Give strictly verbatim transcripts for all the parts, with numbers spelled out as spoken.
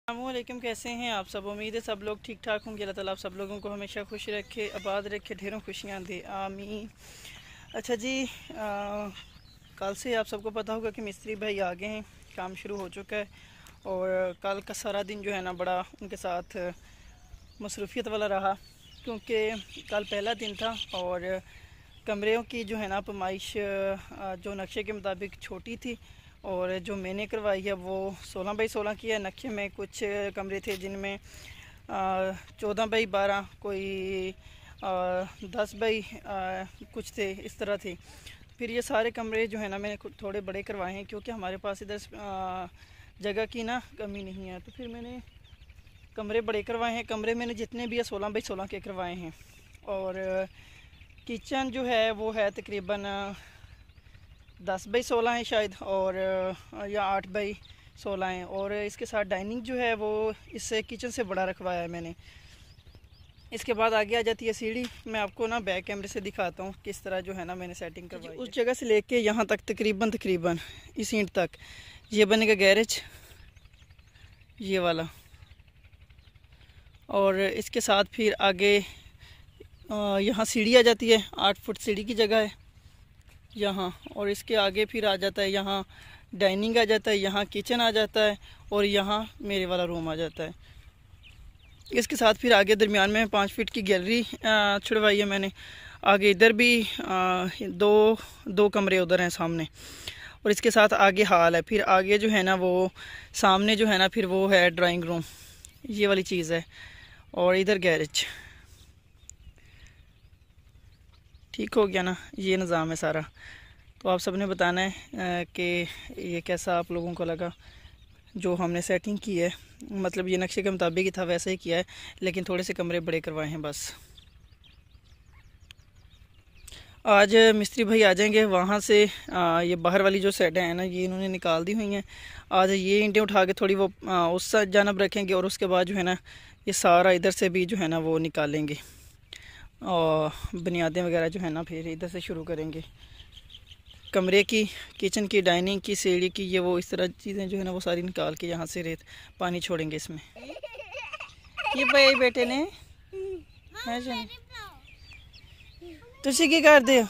अस्सलामुअलैकुम, कैसे हैं आप सब। उम्मीद है सब लोग ठीक ठाक होंगे। अल्लाह ताला आप सब लोगों को हमेशा खुश रखे, आबाद रखे, ढेरों खुशियाँ दे, आमीन। अच्छा जी, आ, कल से आप सबको पता होगा कि मिस्त्री भाई आ गए हैं, काम शुरू हो चुका है। और कल का सारा दिन जो है ना बड़ा उनके साथ मसरूफियत वाला रहा, क्योंकि कल पहला दिन था और कमरों की जो है ना पैमाइश जो नक्शे के मुताबिक छोटी थी। और जो मैंने करवाई है वो सोलह बाई सोलह की है। नक्शे में कुछ कमरे थे जिनमें चौदह बाई बारह, कोई दस बाई कुछ थे, इस तरह थे। फिर ये सारे कमरे जो है ना मैंने थोड़े बड़े करवाए हैं, क्योंकि हमारे पास इधर जगह की ना कमी नहीं है। तो फिर मैंने कमरे बड़े करवाए हैं। कमरे मैंने जितने भी है सोलह बाई सोलह के करवाए हैं। और किचन जो है वो है तकरीबन दस बाई सोलह है शायद, और या आठ बाई सोलह है। और इसके साथ डाइनिंग जो है वो इससे किचन से बड़ा रखवाया है मैंने। इसके बाद आगे आ जाती है सीढ़ी। मैं आपको ना बैक कैमरे से दिखाता हूँ किस तरह जो है ना मैंने सेटिंग करवाई। उस जगह से लेके यहाँ तक तकरीबन तकरीबन इस ईंट तक ये बनेगा गैरेज, ये वाला। और इसके साथ फिर आगे यहाँ सीढ़ी आ जाती है, आठ फुट सीढ़ी की जगह है यहाँ। और इसके आगे फिर आ जाता है यहाँ डाइनिंग आ जाता है, यहाँ किचन आ जाता है, और यहाँ मेरे वाला रूम आ जाता है। इसके साथ फिर आगे दरमियान में पाँच फीट की गैलरी छुड़वाई है मैंने। आगे इधर भी आ, दो दो कमरे उधर हैं सामने। और इसके साथ आगे हाल है। फिर आगे जो है ना वो सामने जो है ना फिर वो है ड्राइंग रूम, ये वाली चीज़ है। और इधर गैरेज। ठीक हो गया ना, ये निज़ाम है सारा। तो आप सब ने बताना है कि ये कैसा आप लोगों को लगा जो हमने सेटिंग की है। मतलब ये नक्शे के मुताबिक ही था, वैसे ही किया है, लेकिन थोड़े से कमरे बड़े करवाए हैं बस। आज मिस्त्री भाई आ जाएंगे वहाँ से। आ, ये बाहर वाली जो सेट है ना ये इन्होंने निकाल दी हुई हैं। आज ये ईंटें उठा के थोड़ी वो आ, उस जानब रखेंगे, और उसके बाद जो है ना ये सारा इधर से भी जो है ना वो निकालेंगे। और बुनियादें वगैरह जो है ना फिर इधर से शुरू करेंगे। कमरे की, किचन की, डाइनिंग की, सीढ़ी की, ये वो इस तरह चीज़ें जो है ना वो सारी निकाल के यहाँ से रेत पानी छोड़ेंगे इसमें। ये भाई बेटे ने है जो तुसी की कर दे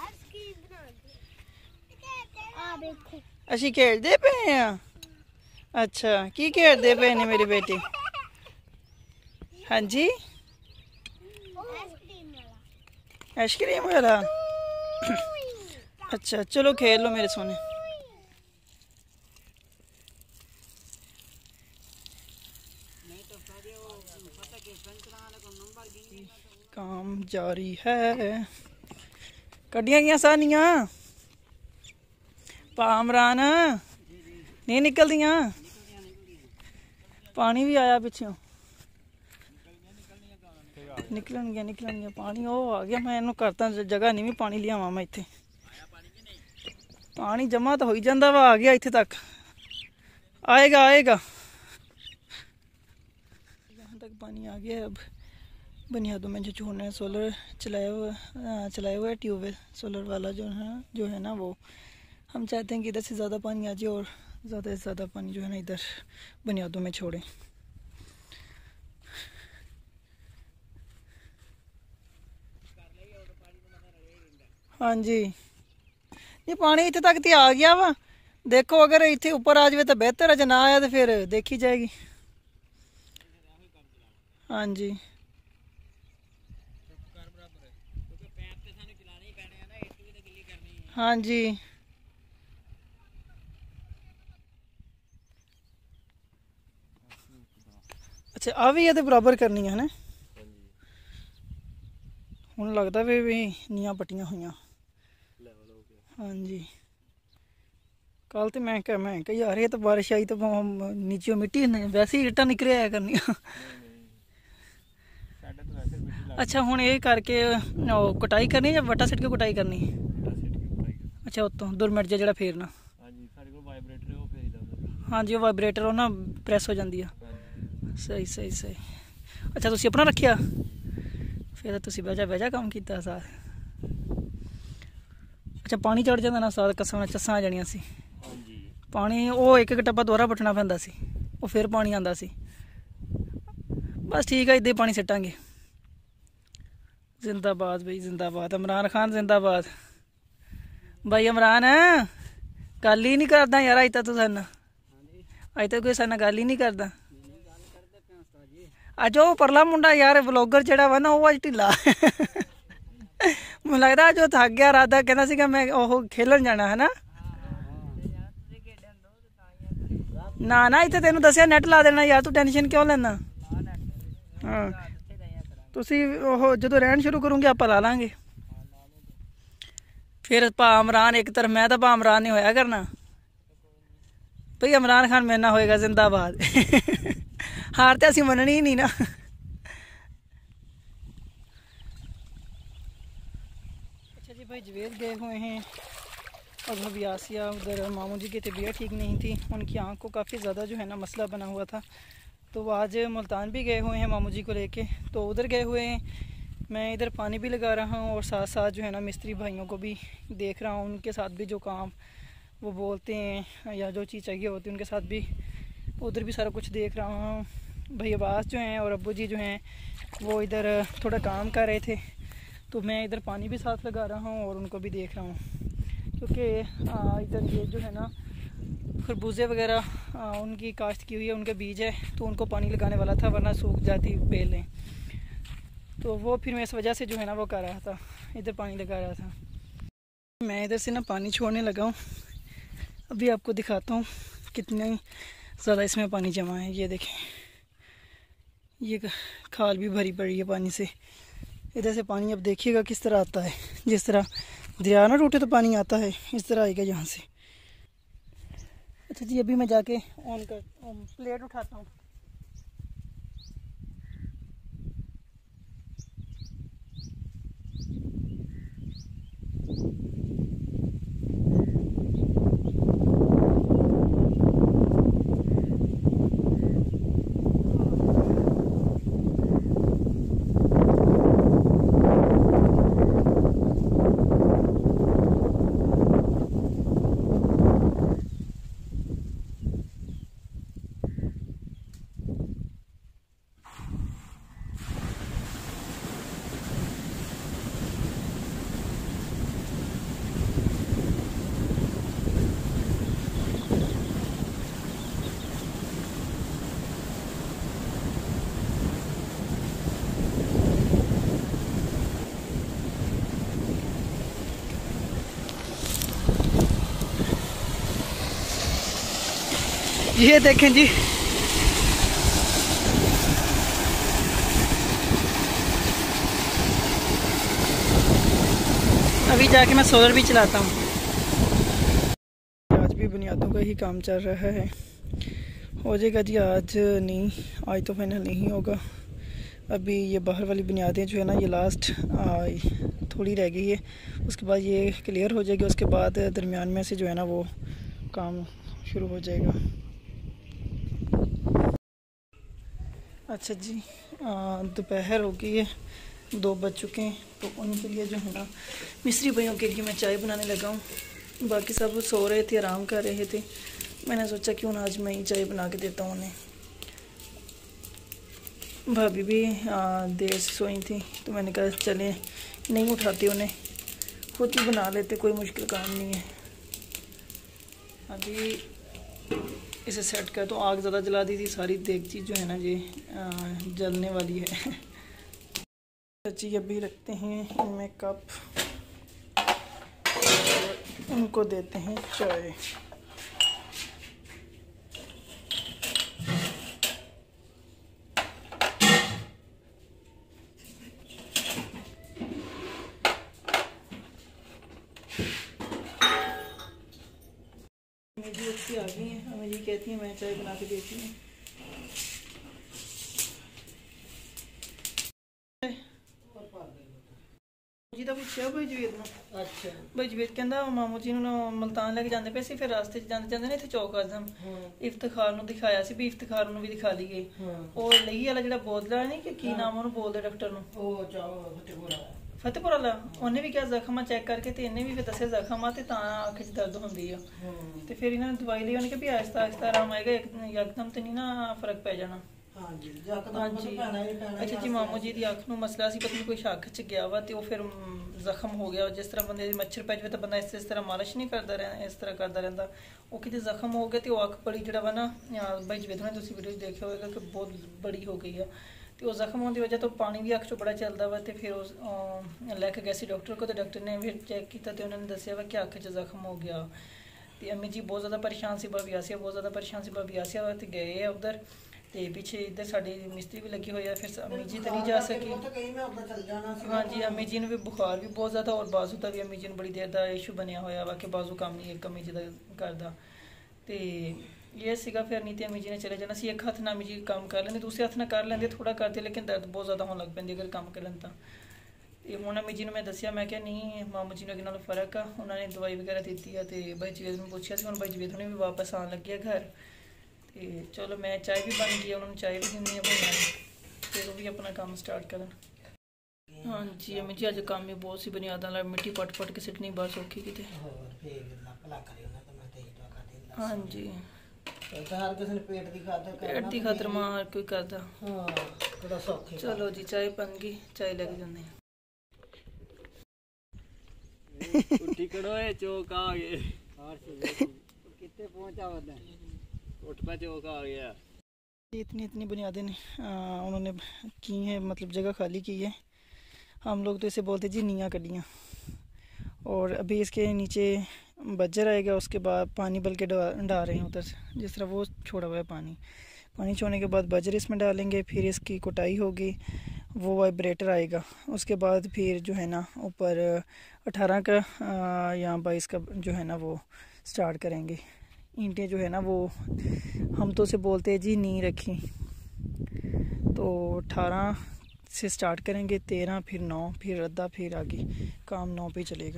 असी खेलते पे हैं। अच्छा, की खेलते पे ने मेरी बेटी? हाँ जी, आइसक्रीम वाला। अच्छा चलो खेल लो मेरे सोने। काम जारी है। कड्डियां गया सानियां पामरान नहीं निकल दियां। पानी भी आया पिछों, निकलन गया निकलन गया पानी। वो आ गया, मैं इन्हू करता जगह नहीं भी पानी लियावा। मैं इत्थे पानी जमा तो हो ही जाता वा, आ गया इत्थे तक, आएगा आएगा। यहाँ तक पानी आ गया। अब बुनियादों में जो छोड़ना है, सोलर चलाया हुआ चलाया हुआ है ट्यूबवेल सोलर वाला जो है जो है ना वो हम चाहते हैं कि इधर से ज़्यादा पानी आ जाए और ज़्यादा से ज़्यादा पानी जो है ना इधर बुनियादों में छोड़ें। हाँ जी, ये पानी इतने तक तो आ गया वा। देखो अगर इतने ऊपर आ जाए तो बेहतर है, जो ना आया तो फिर देखी जाएगी। हाँ जी, हाँ जी। अच्छा आ भी ये बराबर करनी है ना। हूँ लगता भी भी नीया पट्टियां हुई। हाँ जी, कल तो मैं क्या मैं कही यार ये तो बारिश आई तो नीचे मिट्टी वैसे ही इट्टा निकल आया करनी। अच्छा हूँ ये करके कटाई करनी या वटा सिट के कटाई करनी? अच्छा उतों दुर मिनट जो फेरना। हाँ जी, वो वाइब्रेटर वो ना प्रैस हो जाती है। सही सही सही। अच्छा तुसी अपना रखिया फिर तुसी बजा बजा काम किया साथ। अच्छा पानी चढ़ जाता ना साथ कसम चस्सा आ जानियां सी। पानी वो एक एक टप्पा दोहरा पट्टना पैंदा सी, वो फिर पानी आंदा सी। बस ठीक है, इदा ही पानी सिटांगे। जिंदाबाद भाई जिंदाबाद, इमरान खान जिंदाबाद। भाई इमरान गल ही नहीं करदा यार, अज तक तू सन अज तक कोई सन गल ही नहीं करदा। अज वो परला मुंडा यार ब्लॉगर जड़ा वा ना, वो अज ढिला मैं लगता अज वो थक गया। राधा कहना सीगा मैं ओह खेलन जाना है ना। ना ना इतने तेन दसिया नैट ला देना यार, तू टेंशन क्यों लेना। हाँ तुसी ओह जो रहन शुरू करूँगी आप ला लांगे। फिर भा इमरान एक तरफ, मैं तो भा इमरान नहीं होया करना भाई। इमरान खान मेरे ना होएगा जिंदाबाद हार तो असी मननी ही नहीं ना। अच्छा जी भाई जवेद गए हुए हैं और भाभी आसिया उधर मामू जी की तबीयत ठीक नहीं थी, उनकी आँख को काफ़ी ज़्यादा जो है ना मसला बना हुआ था, तो वो आज मुल्तान भी गए हुए हैं मामू जी को लेके, तो उधर गए हुए हैं। मैं इधर पानी भी लगा रहा हूँ और साथ साथ जो है ना मिस्त्री भाइयों को भी देख रहा हूँ, उनके साथ भी जो काम वो बोलते हैं या जो चीज़ चाहिए होती है उनके साथ भी उधर भी सारा कुछ देख रहा हूँ। भाई अब्बास जो हैं और अब्बू जी जो हैं वो इधर थोड़ा काम कर रहे थे, तो मैं इधर पानी भी साथ लगा रहा हूँ और उनको भी देख रहा हूँ, क्योंकि इधर ये जो है ना खरबूजे वगैरह उनकी काश्त की हुई है, उनके बीज है, तो उनको पानी लगाने वाला था वरना सूख जाती बेलें, तो वो फिर मैं इस वजह से जो है ना वो कर रहा था, इधर पानी लगा रहा था। मैं इधर से ना पानी छोड़ने लगा हूँ, अभी आपको दिखाता हूँ कितने ज़्यादा इसमें पानी जमा है। ये देखें, ये खाल भी भरी पड़ी है पानी से। इधर से पानी अब देखिएगा किस तरह आता है, जिस तरह दरिया ना टूटे तो पानी आता है, इस तरह आएगा यहाँ से। अच्छा जी अभी मैं जाके ऑन कर प्लेट उठाता हूँ। ये देखें जी, अभी जाके मैं सोलर भी चलाता हूँ। आज भी बुनियादों का ही काम चल रहा है, हो जाएगा जी आज नहीं, आज तो फाइनल नहीं होगा। अभी ये बाहर वाली बुनियादें जो है ना ये लास्ट थोड़ी रह गई है, उसके बाद ये क्लियर हो जाएगी, उसके बाद दरमियान में से जो है ना वो काम शुरू हो जाएगा। अच्छा जी दोपहर हो गई है, दो बज चुके हैं, तो उनके लिए जो है ना मिस्त्री भाइयों के लिए मैं चाय बनाने लगा हूँ। बाकी सब सो रहे थे, आराम कर रहे थे, मैंने सोचा क्यों ना आज मैं ही चाय बना के देता हूँ उन्हें। भाभी भी देर से सोई थी, तो मैंने कहा चले नहीं उठाती उन्हें, खुद ही बना लेते, कोई मुश्किल काम नहीं है। अभी इसे सेट कर, तो आग ज़्यादा जला दी थी, सारी देगची जो है ना ये जलने वाली है। सच्ची अभी रखते हैं इनमें कप और उनको देते हैं चाय। मेरी अच्छी आ गई है, हमें ये कहती है मैं चाय बना के देती हूँ। जी तो पूछा भाई जवेद ने, अच्छा भाई जवेद कहता मामू जी मुल्तान लेके जाते पे सी, फिर रास्ते जाते जाते ना इतने चौक आजम इफ्तिखार ਨੂੰ दिखाया सी भी इफ्तिखार ਨੂੰ भी दिखा लीए और लही वाला ਜਿਹੜਾ ਬੋਤਲਾ नहीं कि की नाम ਉਹਨੂੰ ਬੋਲਦੇ ਡਾਕਟਰ ਨੂੰ ਉਹ ਫਤਿਹਪੁਰਾ ਫਤਿਹਪੁਰ ਵਾਲਾ, ਉਹਨੇ ਵੀ ਕਿਹਾ ਜ਼ਖਮ ਚੈੱਕ ਕਰਕੇ ਤੇ ਇਹਨੇ ਵੀ ਫਿਰ ਦੱਸਿਆ ਜ਼ਖਮ ਆ ਤੇ ਤਾਂ ਅੱਖ 'ਚ ਦਰਦ ਹੁੰਦੀ ਆ, ਤੇ ਫਿਰ ਇਹਨਾਂ ਨੇ ਦਵਾਈ ਲਈ, ਉਹਨੇ ਕਿਹਾ ਵੀ ਆਹਿਸਤਾ ਆਹਿਸਤਾ ਆਰਾਮ ਆਏਗਾ, ਇੱਕਦਮ ਤੇ ਨਹੀਂ ਨਾ ਫਰਕ ਪੈ ਜਾਣਾ। हाँ जी। अच्छा जी, मामू जी की अख ਨੂੰ ਮਸਲਾ ਸੀ, ਪਤਾ ਨਹੀਂ ਕੋਈ ਅੱਖ 'ਚ ਗਿਆ ਵਾ ਤੇ ਉਹ ਫਿਰ ਜ਼ਖਮ ਹੋ ਗਿਆ। ਜਿਸ ਤਰ੍ਹਾਂ ਬੰਦੇ ਦੀ ਮੱਛਰ ਪੈ ਜਾਵੇ ਤਾਂ ਬੰਦਾ ਇਸ ਇਸ ਤਰ੍ਹਾਂ ਮਾਲਿਸ਼ ਨਹੀਂ ਕਰਦਾ ਰਹਿੰਦਾ, ਇਸ ਤਰ੍ਹਾਂ ਕਰਦਾ ਰਹਿੰਦਾ। ਉਹ ਕਿਤੇ ਜ਼ਖਮ ਹੋ ਗਿਆ ਤੇ ਉਹ ਅੱਖ ਬੜੀ ਜਿਹੜਾ ਵਾ ਨਾ ਬਾਈ ਜਵੇਦ ਨੇ ਤੁਸੀਂ ਵੀਡੀਓ ਦੇਖਿਆ ਹੋਵੇਗਾ ਕਿ ਬਹੁਤ ਬੜੀ ਹੋ ਗਈ ਆ। ਤੇ ਉਹ ਜ਼ਖਮ ਹੋਣ ਦੀ ਵਜ੍ਹਾ ਤੋਂ ਪਾਣੀ ਵੀ ਅੱਖ 'ਚੋਂ ਬੜਾ ਚੱਲਦਾ ਵਾ। ਤੇ ਫਿਰ ਉਹ ਲੈ ਕੇ ਗਏ ਸੀ ਡਾਕਟਰ ਕੋਲ, ਤੇ ਡਾਕਟਰ ਨੇ ਫਿਰ ਚੈੱਕ ਕੀਤਾ ਤੇ ਉਹਨਾਂ ਨੇ ਦੱਸਿਆ ਵਾ ਕਿ ਅੱਖ 'ਚ ਜ਼ਖਮ ਹੋ ਗਿਆ। ਤੇ अम्मी जी बहुत ज़्यादा परेशान सी, भाभी आसिया बहुत ज़्यादा परेशान सी। भाभी आसिया तो गए है उधर, तो पीछे इधर साड़ी मिस्त्री भी लगी हुई है। फिर अम्मी जी तो नहीं जा सकी। हाँ जी, अम्मी जी ने भी बुखार भी बहुत ज़्यादा, और बाजू का भी अम्मी जी ने बड़ी देर का इशू बनया होया वा कि बाजू काम नहीं एक अम्मी जी का करदा। तो ये सीगा फिर नहीं तो अम्मी जी ने चले जाना सी। एक हथ ना अम्मी जी काम कर लेंगे, दूसरे हथ ना कर लेंगे थोड़ा करते, लेकिन दर्द बहुत ज़्यादा होने लग पैंदी अगर काम करन तो। ਤੇ ਹੁਣ ਅਮੀ ਜੀ ਨੂੰ ਮੈਂ ਦੱਸਿਆ, ਮੈਂ ਕਿਹਾ ਨਹੀਂ ਮਾਮੂ ਜੀ ਨੂੰ ਅੱਗੇ ਨਾਲੋਂ ਫਰਕ ਆ। ਉਹਨਾਂ ਨੇ ਦਵਾਈ ਵਗੈਰਾ ਦਿੱਤੀ ਆ ਤੇ ਬਾਈ ਜਵੇਦ ਨੂੰ ਪੁੱਛਿਆ ਸੀ। ਹੁਣ ਬਾਈ ਜਵੇਦ ਨੇ ਵੀ ਵਾਪਸ ਆਉਣ ਲੱਗਿਆ ਘਰ। ਤੇ ਚਲੋ ਮੈਂ ਚਾਹ ਵੀ ਬਣ ਗਈ, ਉਹਨਾਂ ਨੂੰ ਚਾਹ ਵੀ ਦਿੰਦੀ ਆ ਭਾਈਆਂ ਨੂੰ, ਫਿਰ ਉਹ ਵੀ ਆਪਣਾ ਕੰਮ ਸਟਾਰਟ ਕਰਨ। ਹਾਂਜੀ ਅਮੀ ਜੀ ਅੱਜ ਕੰਮ ਹੀ ਬਹੁਤ ਸੀ, ਬੁਨਿਆਦਾਂ ਨਾਲ ਮਿੱਟੀ ਪੱਟ ਪੱਟ ਕੇ ਸਿੱਟਣੀ ਬਸ ਔਖੀ ਕਿਤੇ। ਹਾਂਜੀ ਹਰ ਕਿਸੇ ਨੇ ਪੇਟ ਦੀ ਖਾਤਰ ਪੇਟ ਦੀ ਖਾਤਰ ਮਾਂ ਹਰ ਕੋਈ ਕਰਦਾ। ਹਾਂ ਬੜਾ ਸੌਖਾ। ਚਲੋ ਜੀ ਚਾਹ ਬਣ ਗਈ, ਚਾਹ ਲੈ ਕੇ ਜਾਂਦੇ ਆ। उठी करो ए चौक आ गए, कितने पहुंचा होता है, उठ पे चौक आ गया। इतनी इतनी बुनियादें उन्होंने की हैं, मतलब जगह खाली की है। हम लोग तो इसे बोलते जी नियाँ कड्डियाँ। और अभी इसके नीचे बज्जर आएगा, उसके बाद पानी बल के डाल रहे हैं उधर से, जिस तरह वो छोड़ा हुआ है पानी। पानी छोड़ने के बाद बज्जर इसमें डालेंगे, फिर इसकी कुटाई होगी, वो वाइब्रेटर आएगा। उसके बाद फिर जो है ना ऊपर अठारह का या बाईस का जो है ना वो स्टार्ट करेंगे। ईंटें जो है ना वो हम तो उसे बोलते हैं जी नी रखी, तो अठारह से स्टार्ट करेंगे, तेरह फिर नौ फिर अद्धा फिर आगे काम नौ पे चलेगा।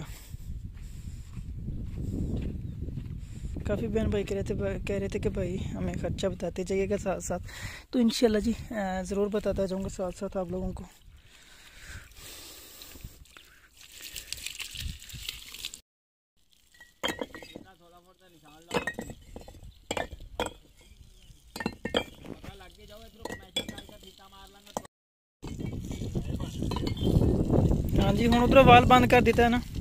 काफ़ी बहन भाई कह रहे थे कह रहे थे कि भाई हमें ख़र्चा बताते जाइएगा साथ साथ, तो इंशाल्लाह जी ज़रूर बताता जाऊँगा साथ साथ आप लोगों को। हाँ जी, हम उधर वाल बंद कर दिता है ना।